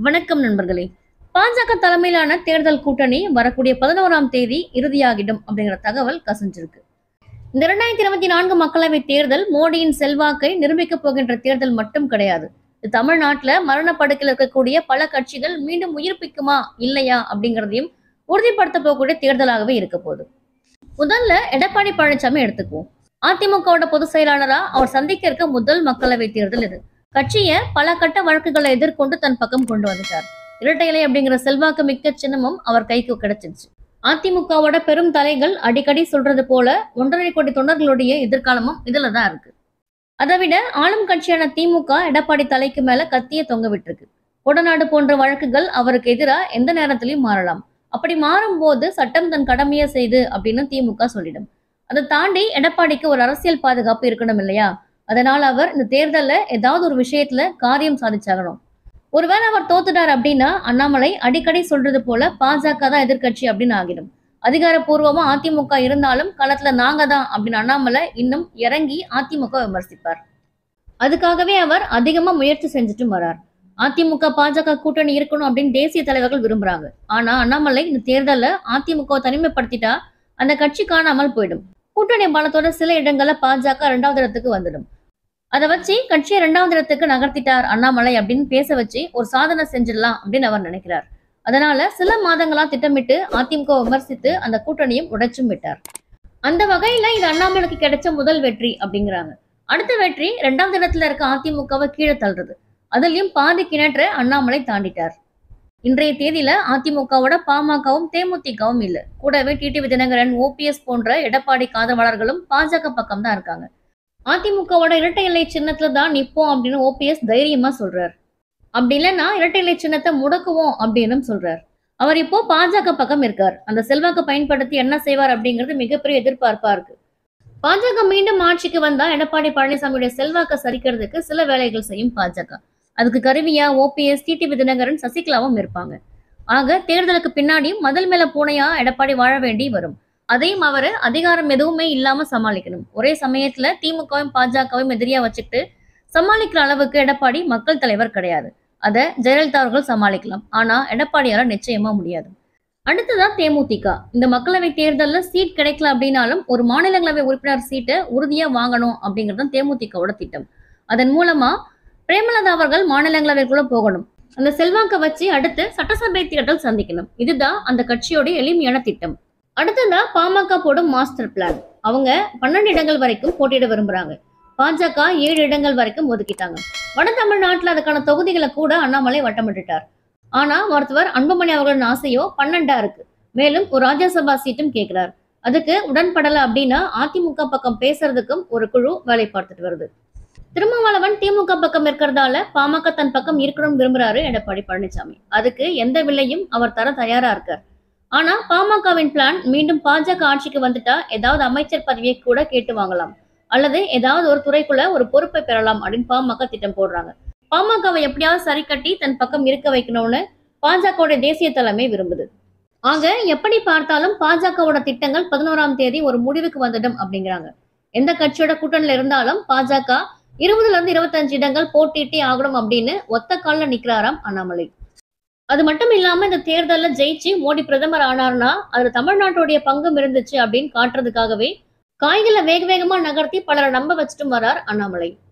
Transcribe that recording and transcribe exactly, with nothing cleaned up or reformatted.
வணக்கம் நண்பர்களே. பாஜக தலைமையிலான தேர்தல் கூட்டணி வரக்கூடிய பதினோராம் தேதி இறுதியாகிடும் அப்படிங்கிற தகவல் கசிஞ்சிருக்கு. இந்த இரண்டாயிரத்தி இருபத்தி நான்கு மக்களவை தேர்தல் மோடியின் செல்வாக்கை நிரூபிக்க போகின்ற தேர்தல் மட்டும் கிடையாது. இது தமிழ்நாட்டுல மரணப்படுக்கையில் இருக்கக்கூடிய பல கட்சிகள் மீண்டும் உயிர்ப்பிக்குமா இல்லையா அப்படிங்கிறதையும் உறுதிப்படுத்த போகக்கூடிய தேர்தலாகவே இருக்க போகுது. முதல்ல எடப்பாடி பழனிசாமி எடுத்துக்குவோம். அதிமுகவோட பொதுச் செயலாளரா அவர் சந்திக்க இருக்க முதல் மக்களவை தேர்தல் இது. கட்சிய பல கட்ட வழக்குகளை எதிர்கொண்டு தன் பக்கம் கொண்டு வந்துட்டார். இரட்டை இலை அப்படிங்கிற செல்வாக்கு மிக்க சின்னமும் அவர் கைக்கு கிடைச்சிருச்சு. அதிமுகவோட பெரும் தலைகள் அடிக்கடி சொல்றது போல ஒன்றரை கோடி தொண்டர்களுடைய எதிர்காலமும் இதுலதான் இருக்கு. அதை விட ஆளும் கட்சியான திமுக எடப்பாடி தலைக்கு மேல கத்திய தொங்க விட்டுருக்கு. கொடநாடு போன்ற வழக்குகள் அவருக்கு எதிராக எந்த நேரத்திலையும் மாறலாம். அப்படி மாறும் போது சட்டம் தன் கடமையை செய்து அப்படின்னு திமுக சொல்லிடும். அதை தாண்டி எடப்பாடிக்கு ஒரு அரசியல் பாதுகாப்பு இருக்கணும் இல்லையா? அதனால அவர் இந்த தேர்தல்ல ஏதாவது ஒரு விஷயத்துல காரியம் சாதிச்சாகணும். ஒருவேளை அவர் தோத்துட்டார் அப்படின்னா அண்ணாமலை அடிக்கடி சொல்றது போல பாஜக தான் எதிர்கட்சி அப்படின்னு ஆகிடும். அதிகாரப்பூர்வமா அதிமுக இருந்தாலும் களத்துல நாங்க தான் அப்படின்னு அண்ணாமலை இன்னும் இறங்கி அதிமுக விமர்சிப்பார். அதுக்காகவே அவர் அதிகமா முயற்சி செஞ்சுட்டு வர்றார். அதிமுக பாஜக கூட்டணி இருக்கணும் அப்படின்னு தேசிய தலைவர்கள் விரும்புறாங்க. ஆனா அண்ணாமலை இந்த தேர்தலை அதிமுக தனிமைப்படுத்திட்டா அந்த கட்சி காணாமல் போயிடும். கூட்டணி பலத்தோட சில இடங்கள்ல பாஜக இரண்டாவது இடத்துக்கு வந்துடும். அதை வச்சு கட்சியை இரண்டாவது இடத்துக்கு நகர்த்திட்டார் அண்ணாமலை அப்படின்னு பேச வச்சு ஒரு சாதனை செஞ்சிடலாம் அப்படின்னு அவர் நினைக்கிறார். அதனால சில மாதங்களா திட்டமிட்டு அதிமுக விமர்சித்து அந்த கூட்டணியும் உடைச்சும் விட்டார். அந்த வகையில இது அண்ணாமலைக்கு கிடைச்ச முதல் வெற்றி அப்படிங்கிறாங்க. அடுத்த வெற்றி இரண்டாவது இடத்துல இருக்க அதிமுகவை கீழே தள்ளுறது. அதுலயும் பாதி கிணற்ற அண்ணாமலை தாண்டிட்டார். இன்றைய தேதியில அதிமுகவோட பாமகவும் தேமுதிகவும் இல்ல. கூடவே டிடிவி தினகரன், ஓபிஎஸ் போன்ற எடப்பாடி ஆதரவாளர்களும் பாஜக பக்கம் தான் இருக்காங்க. அதிமுகவோட இரட்டை இலை சின்னத்துல தான் நிப்போம் அப்படின்னு ஓபிஎஸ் தைரியமா சொல்றாரு. அப்படி இல்லைன்னா இரட்டை இலை சின்னத்தை முடக்குவோம் அப்படின்னு சொல்றாரு. அவர் இப்போ பாஜக பக்கம் இருக்கார். அந்த செல்வாக்கு பயன்படுத்தி என்ன செய்வார் அப்படிங்கிறது மிகப்பெரிய எதிர்பார்ப்பா இருக்கு. பாஜக மீண்டும் ஆட்சிக்கு வந்தா எடப்பாடி பழனிசாமியுடைய செல்வாக்கை சரிக்கிறதுக்கு சில வேலைகள் செய்யும் பாஜக. அதுக்கு கருவியா ஓபிஎஸ், டிடிவி தினகரன், சசிகலாவும் இருப்பாங்க. ஆக தேர்தலுக்கு பின்னாடியும் மதில் மேல பூனையா எடப்பாடி வாழ வேண்டி வரும். அதையும் அவரு அதிகாரம் எதுவுமே இல்லாம சமாளிக்கணும். ஒரே சமயத்துல திமுகவும் பாஜகவும் எதிரியா வச்சுக்கிட்டு சமாளிக்கிற அளவுக்கு எடப்பாடி மக்கள் தலைவர் கிடையாது. அதை ஜெயலலிதா அவர்கள் சமாளிக்கலாம். ஆனா எடப்பாடியால நிச்சயமா முடியாது. அடுத்ததான் தேமுதிக. இந்த மக்களவை தேர்தல்ல சீட் கிடைக்கல அப்படின்னாலும் ஒரு மாநிலங்களவை உறுப்பினர் சீட்டை உறுதியா வாங்கணும் அப்படிங்கிறது தேமுதிகவோட திட்டம். அதன் மூலமா பிரேமலதா அவர்கள் மாநிலங்களவைக்குள்ள போகணும். அந்த செல்வாக்க வச்சு அடுத்து சட்டசபை தேர்தல் சந்திக்கணும். இதுதான் அந்த கட்சியோட எளிமையான திட்டம். அடுத்ததா பாமக போடும் மாஸ்டர் பிளான். அவங்க பன்னெண்டு இடங்கள் வரைக்கும் போட்டியிட விரும்புறாங்க. பாஜக ஏழு இடங்கள் வரைக்கும் ஒதுக்கிட்டாங்க. வட தமிழ்நாட்டுல அதுக்கான தொகுதிகளை கூட அண்ணாமலை வட்டமிட்டுட்டார். ஆனா மருத்துவர் அன்புமணி அவர்களின் ஆசையோ பன்னெண்டா இருக்கு. மேலும் ஒரு ராஜ்யசபா சீட்டும் கேட்கிறார். அதுக்கு உடன்படல அப்படின்னா அதிமுக பக்கம் பேசுறதுக்கும் ஒரு குழு வேலை பார்த்துட்டு வருது. திருமாவளவன் திமுக பக்கம் இருக்கிறதால பாமக தன் பக்கம் இருக்கணும் விரும்புறாரு எடப்பாடி பழனிசாமி. அதுக்கு எந்த விலையும் அவர் தர தயாரா இருக்கார். ஆனா பாமகவின் பிளான் மீண்டும் பாஜக ஆட்சிக்கு வந்துட்டா ஏதாவது அமைச்சர் பதவியை கூட கேட்டு வாங்கலாம், அல்லது ஏதாவது ஒரு துறைக்குள்ள ஒரு பொறுப்பை பெறலாம் அப்படின்னு பாமக திட்டம் போடுறாங்க. பாமகவை எப்படியாவது சரி கட்டி தன் பக்கம் இருக்க வைக்கணும்னு பாஜகவோட தேசிய தலைமை விரும்புது. ஆக எப்படி பார்த்தாலும் பாஜகவோட திட்டங்கள் பதினோராம் தேதி ஒரு முடிவுக்கு வந்துடும் அப்படிங்கிறாங்க. எந்த கட்சியோட கூட்டணியில இருந்தாலும் பாஜக இருபதுல இருந்து இருபத்தி அஞ்சு இடங்கள் போட்டிட்டே ஆகணும் அப்படின்னு ஒத்த காலில் நிக்கிறாராம் அண்ணாமலை. அது மட்டும் இல்லாம இந்த தேர்தலில் ஜெயிச்சு மோடி பிரதமர் ஆனார்னா அதுல தமிழ்நாட்டுடைய பங்கும் இருந்துச்சு அப்படின்னு காட்டுறதுக்காகவே காய்களை வேக வேகமா நகர்த்தி பலரை நம்ப வச்சுட்டு வர்றார் அண்ணாமலை.